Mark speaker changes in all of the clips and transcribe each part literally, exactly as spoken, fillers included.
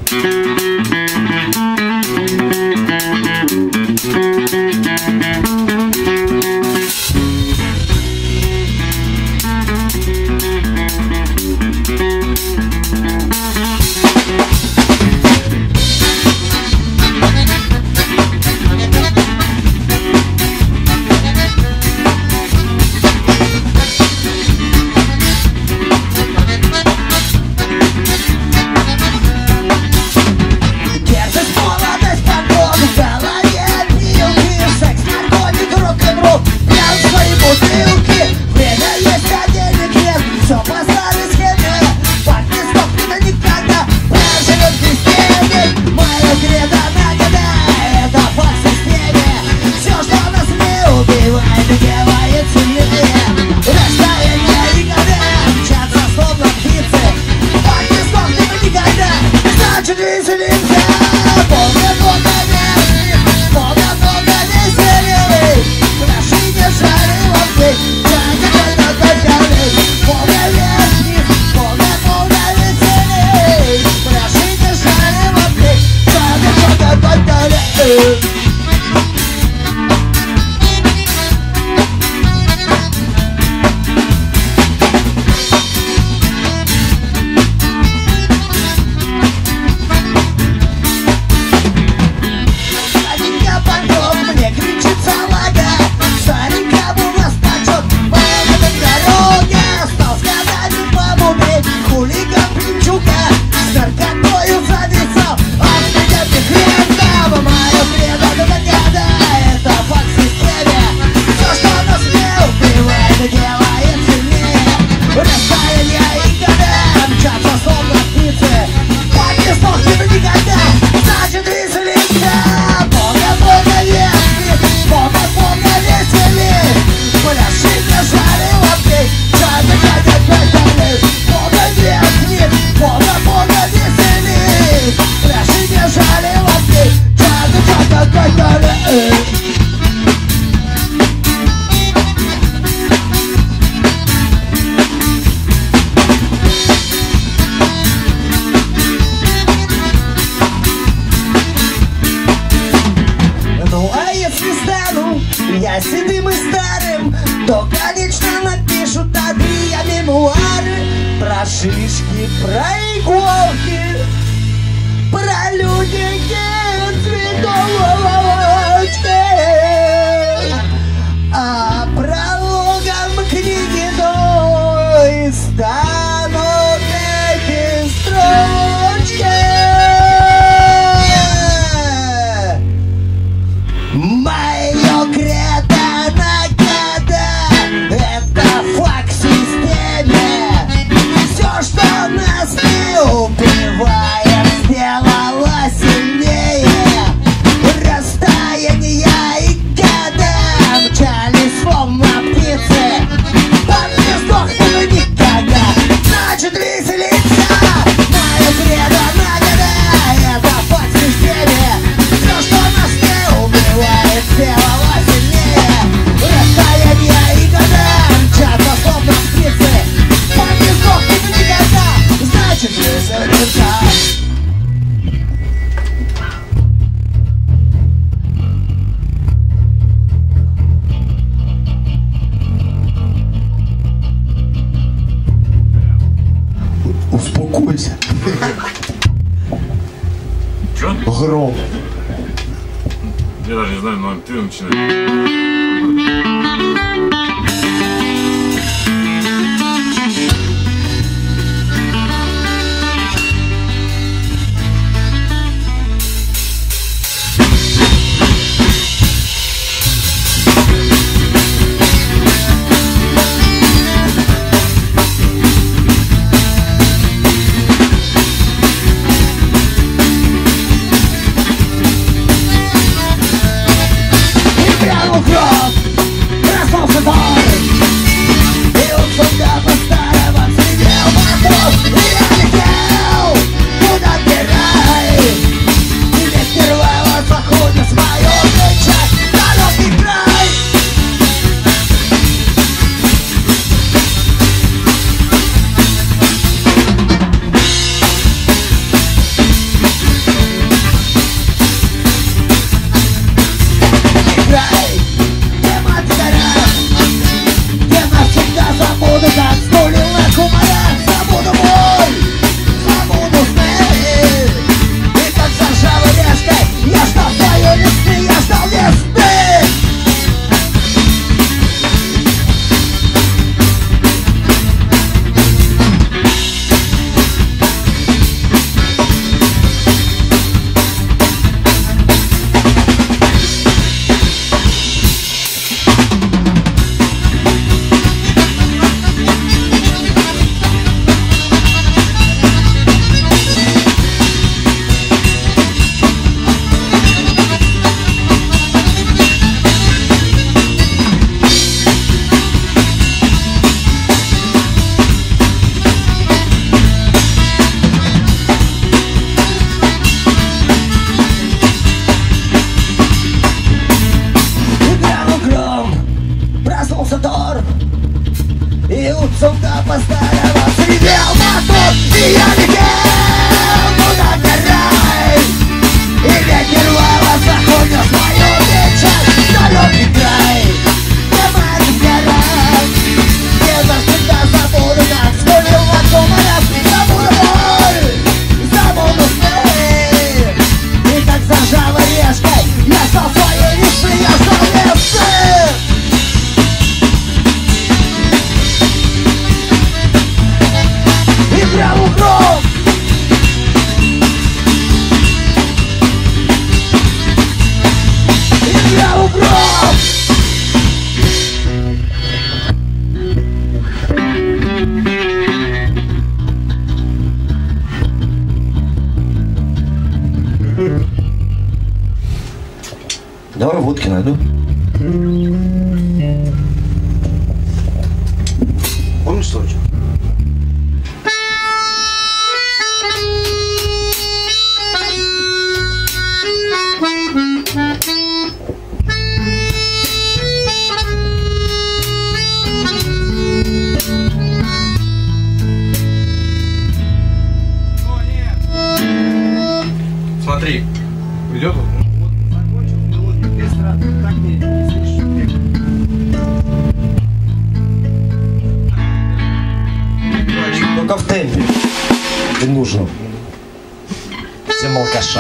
Speaker 1: Я седым и старым, то, конечно, напишут такие мемуары про шишки, про иголки, про людики, цветочки, а прологом книги той станут эти строчки. Мое кредо нагода — это факт в системе. Все, что нас не убивает, сделало сильнее. Расстояния и года мчались словно птицы. Он не сдохнул никогда, значит веселиться. Мое кредо нагода — это факт в системе. Все, что нас не убивает, сделало сильнее. Расстояния и года мчатся словно птицы. Он не сдохнет никогда, значит веселиться.
Speaker 2: Успокойся.
Speaker 3: Чё?
Speaker 2: Гром.
Speaker 3: Я даже не знаю, но ты начинаешь.
Speaker 1: Прямо в рот. Давай водки найду. Помнишь Сочи?
Speaker 2: Смотри, идет вот.
Speaker 1: Только в темпе. И нужно. Всем алкаша.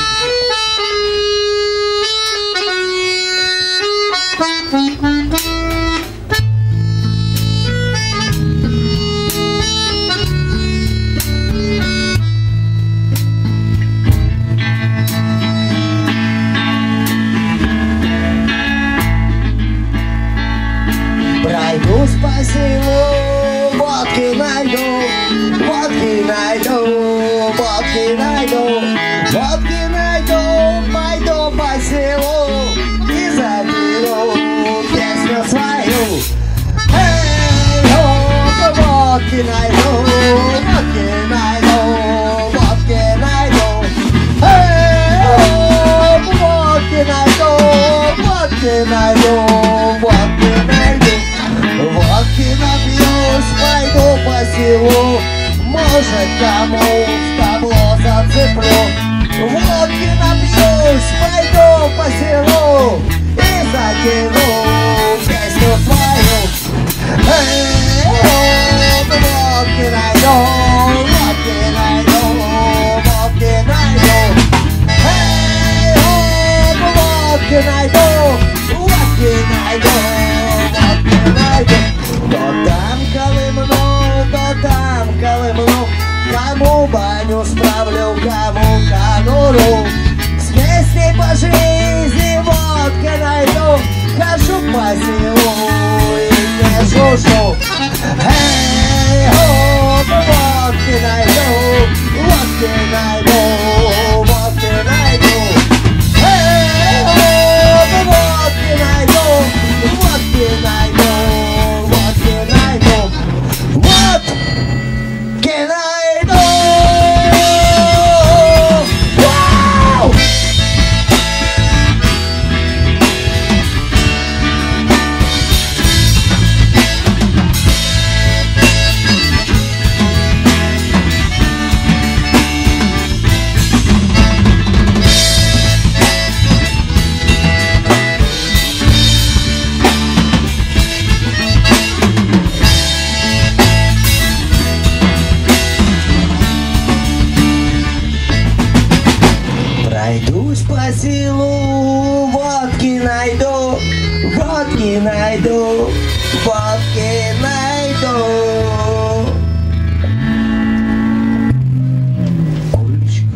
Speaker 1: Пройдусь по селу, водки найду, водки найду, водки найду, водки найду, пойду по селу и запью песню свою. Эй, о, водки найду, водки найду, водки найду. Эй, о, водки найду, водки найду, водки найду. Водки напьюсь, пойду по селу, может, кому в табло зацеплю. Водки напьюсь, пойду по селу и закину песню свою. Эй, о, водки найду, водки найду, водки найду. Эй, о, водки найду, водки найду. То там колымну, то там колымну, кому баню справлю, кому конуру. С песней по жизни водка найду, хожу по селу и не шушу. Эй, о, водки найду, водки найду, водки найду. Эй, о, водки найду, водки найду. Пройдусь по селу, водки найду, водки найду, водки найду. Кулечка.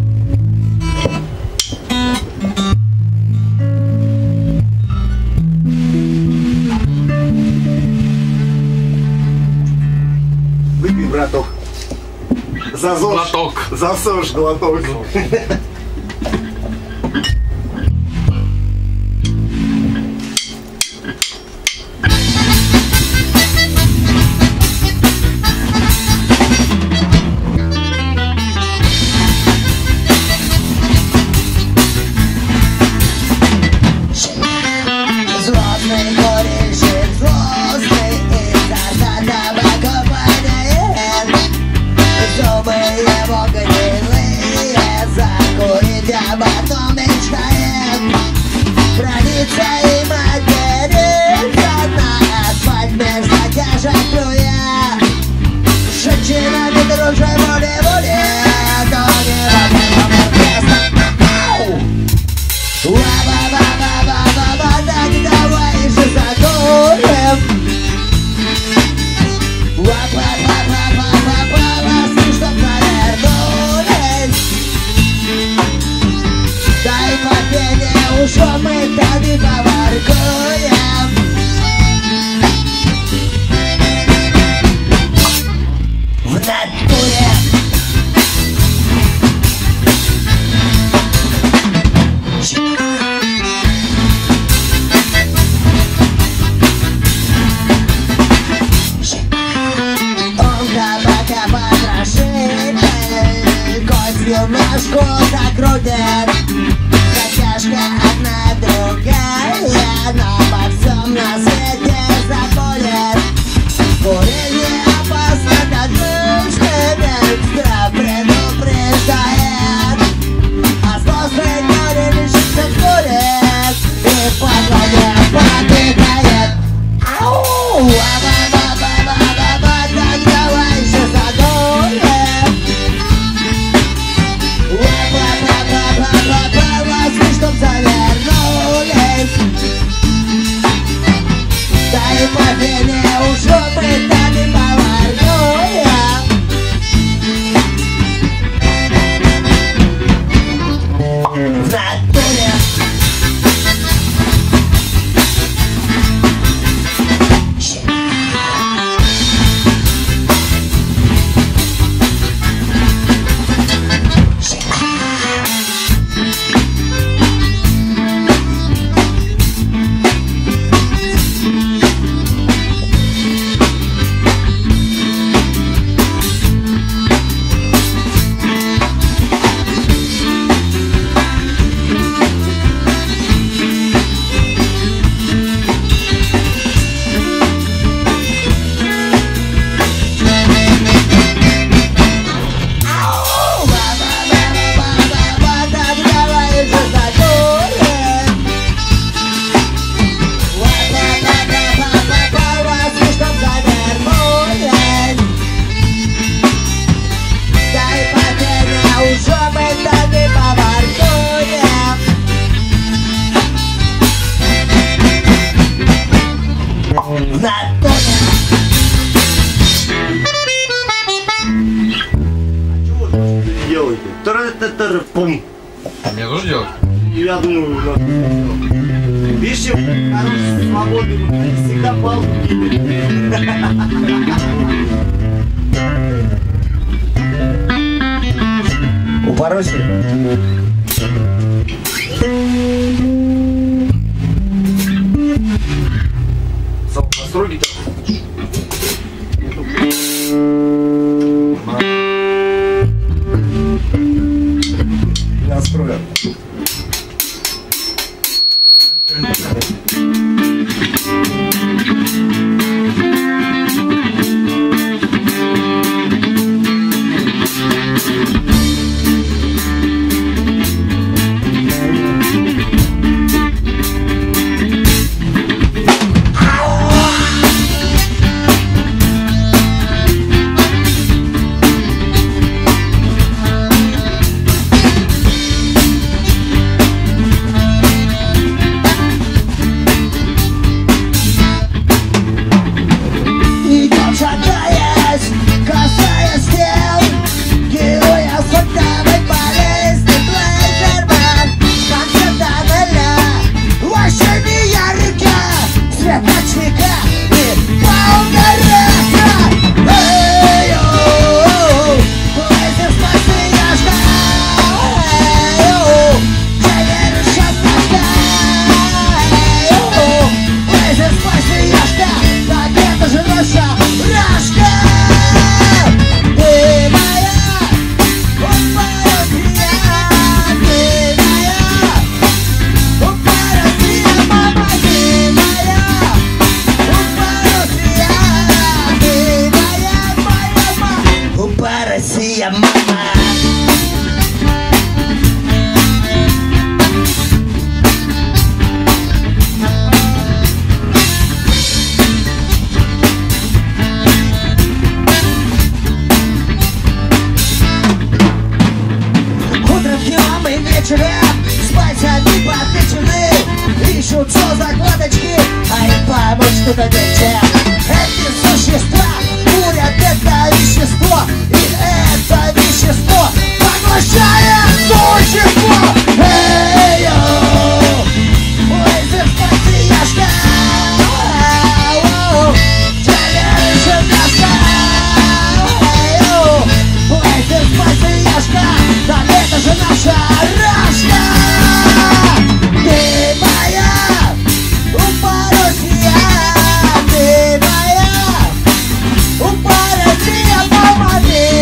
Speaker 4: Выпей, браток. За ЗОЖ.
Speaker 2: Глоток.
Speaker 4: За ЗОЖ глоток.
Speaker 1: Злостный курильщик, злостный, изо рта табаку падает. Зубы его гнилые, закурить, а потом мечтает родиться и материться на асфальт вместо тяжек плюя. Женщина не дружит, воли-воли, то не в оркестр. Ла-ла-ла-ла-ла-ла-ла, так давай же закурим. Ла-ла-ла-ла-ла-ла-ла, чтоб навернулись. Дай попение, уж мы тогда поварим. немножко закрутит. Затяжка одна другая, но обо всем на свете забудет. Курение опасно, как мышцы, медсестра предупреждает. А взрослый дурень лишится курит и в подводе потыкает. Ау! Ба-ба-ба-ба-ба-ба, так давай же задурим. Ба-ба-ба-ба-ба-ба, возьми, чтоб завернулись. Да и по вене уже пытали поварную. В натуре.
Speaker 4: Делайте. Тар-тар-тар-пум.
Speaker 2: Мне тоже делать?
Speaker 4: Я думаю, надо. Видишь, хороший, свободный, они всегда палку кидают. Упоросили? Настройки-то. Настроен. Россия, мама. Утром, днем и вечером спать они подмечены. Ищут все закладочки, а им помочь что-то нельзя. Эти существа курят это вещество, и это вещество поглощает существо. Эй-йоу, ой, ты патриашка, телевизор наша. Эй-йоу, ой, ты патриашка, да это же наша рашка. Ты моя, упа Россия, ты моя, упа Россия, мама, ты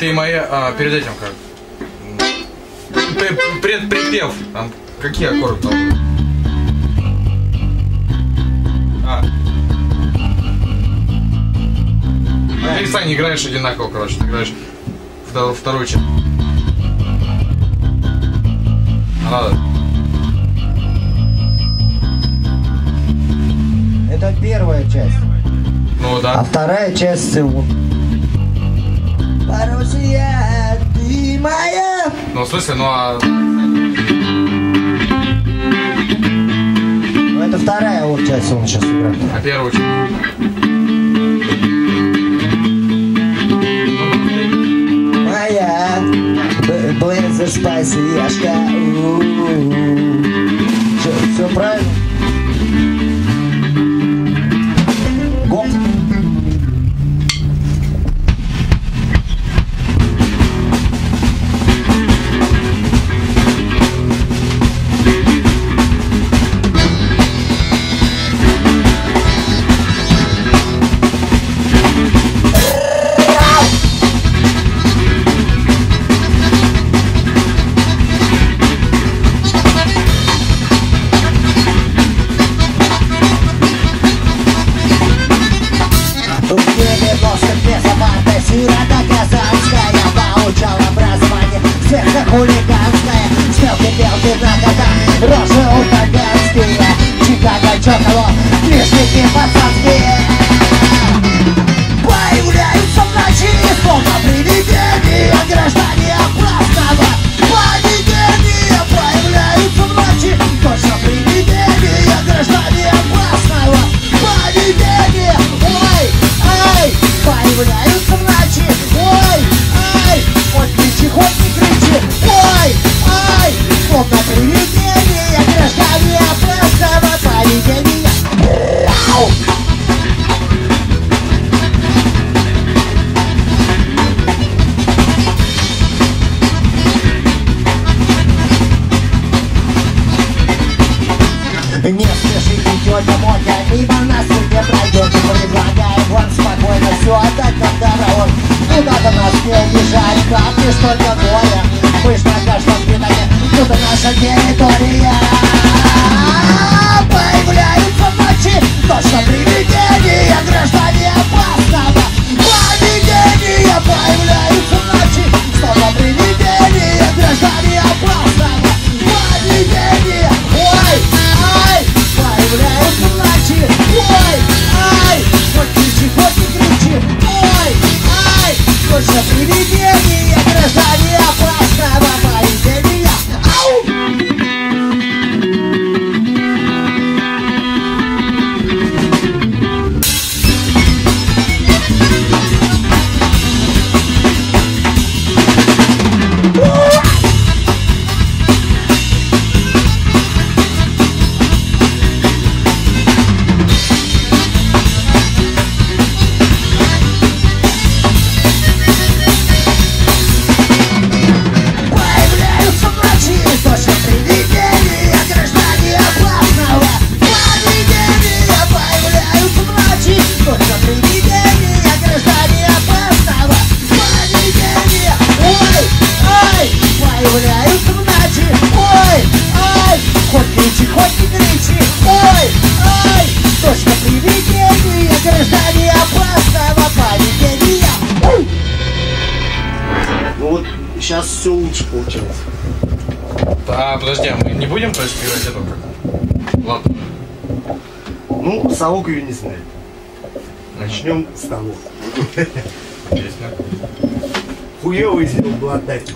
Speaker 2: ты моя, а, перед этим как? Предприпев. Там какие аккорды там? А. А ты, Саня, играешь одинаково, короче, ты играешь вторую, вторую часть. А надо.
Speaker 1: Это первая часть.
Speaker 2: Ну да.
Speaker 1: А вторая часть... Парусия, ты моя.
Speaker 2: Ну, в смысле, ну а...
Speaker 1: Ну, это вторая вот часть, он сейчас играет.
Speaker 2: А первую часть?
Speaker 1: Моя, близко спасияшка. Все, все правильно? Гоп. Хулиганская, стрелки, белки на годах, рожи утаганские, Чикаго, Чоколо, лишники пацанские. Появляются в ночи, словно привидения, граждане опасного поведения. Появляются в ночи, точно привидения, граждане опасного поведения. Ой, ай, появляются в ночи, ой, ай, хоть кричи, хоть не кричи. Ой, ай, словно привидение, граждане опасного поведения. Ау! Не спешите, тетя Мотя, мимо нас не пройдете. Предлагаем вам спокойно все отдать нам дорогой. Куда-то нас не убежать, как лишь только горя. Мы ж на каждом пятаке, тут наша территория. Появляются в ночи точно привидения, граждане опасного поведения. Появляются в ночи словно привидения, граждане опасного поведения. Ой, ай, появляются в ночи. Ой, ай, хоть кричи, хоть не кричи. Ой, ай, точно привидения, граждане опасного поведения. Ау! Появляются в ночи, ой, ай, хоть кричи, хоть не кричи, ой, ай, точно привидение, граждане опасного поведения. Ой.
Speaker 5: Ну вот сейчас все лучше получается.
Speaker 2: А, подожди, а мы не будем, то есть, играть эту как? Ладно.
Speaker 5: Ну, совок ее не знает. Начнем с того.
Speaker 2: Песня.
Speaker 5: Хуёвый сделал глотать.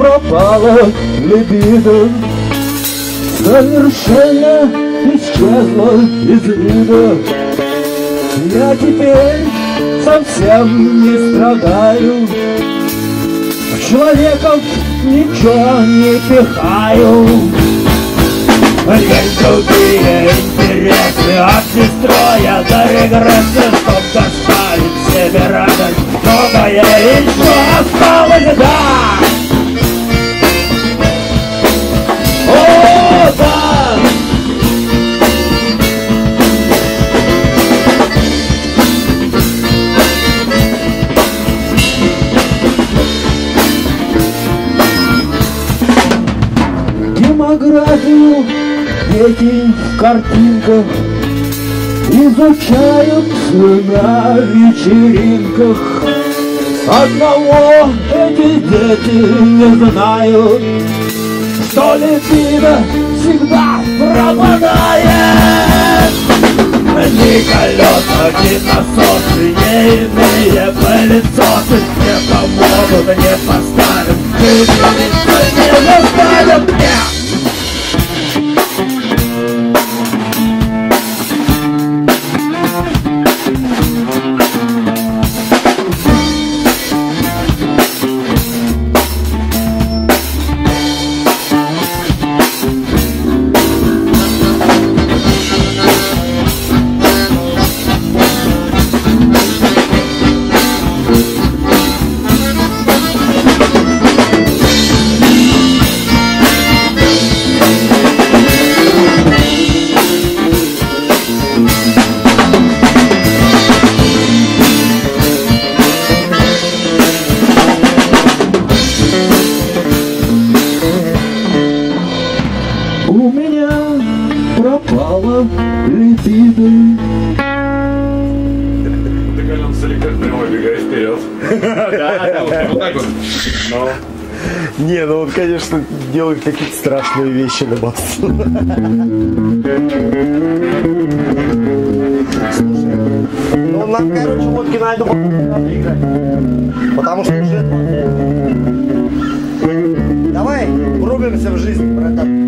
Speaker 4: пропала либидо, совершенно исчезла из вида. Я теперь совсем не страдаю, в человеков ничего не пихаю. Есть другие интересы от сестроя до регресса, чтоб доставить себе радость. Многое еще осталось, да! О, да! Демографию дети в картинках изучают на вечеринках. Одного эти дети не знают, что либидо всегда пропадает. Ни колеса, ни насосы, ни иные пылесосы, те, помогут, не поставят, не заставят, нет! У меня пропала либидо.
Speaker 3: Ты, кажется, как прямой бегай вперед.
Speaker 2: Вот так вот.
Speaker 5: Не, ну он, конечно, делает какие-то страшные вещи на басу. Слушай, ну нам, короче, лодки на эту надо играть. Потому что уже... Давай врубимся в жизнь, братан.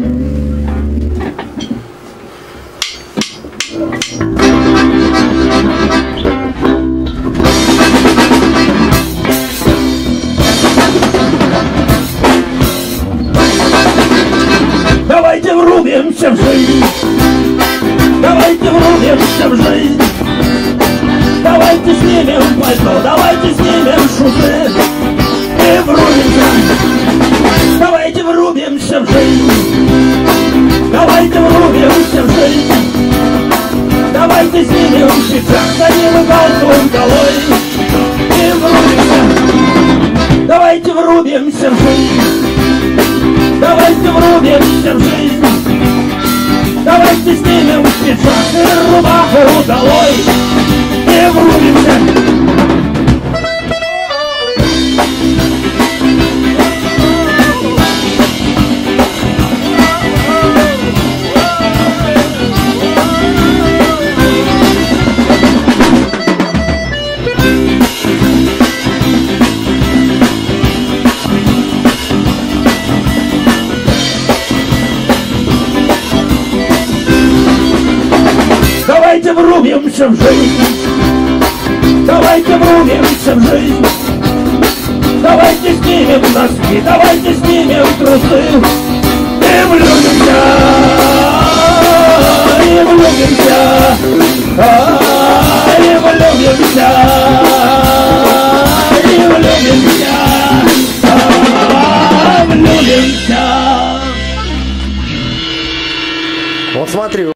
Speaker 4: Давайте врубимся в жизнь, давайте врубимся в жизнь, давайте снимем пальто, давайте снимем шубы и врубимся. Давайте врубимся в жизнь, давайте врубимся в жизнь, давайте снимем пиджак, дадим и галстук долой и врубимся. Давайте врубимся в жизнь, давайте врубимся в жизнь, давайте снимем пиджак и рубаху долой и врубимся. Давайте врубимся в жизнь, давайте врубимся в жизнь, давайте снимем носки, давайте снимем трусы и влюбимся, и влюбимся, и влюбимся, и влюбимся, влюбимся.
Speaker 5: Вот смотри.